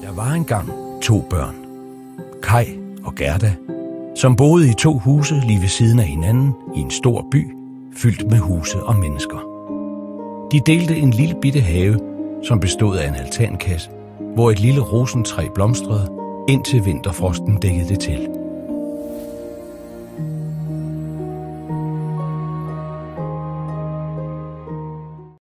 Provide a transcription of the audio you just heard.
Der var engang 2 børn, Kai og Gerda, som boede i 2 huse lige ved siden af hinanden i en stor by, fyldt med huse og mennesker. De delte en lille bitte have, som bestod af en altankasse, hvor et lille rosentræ blomstrede, indtil vinterfrosten dækkede det til.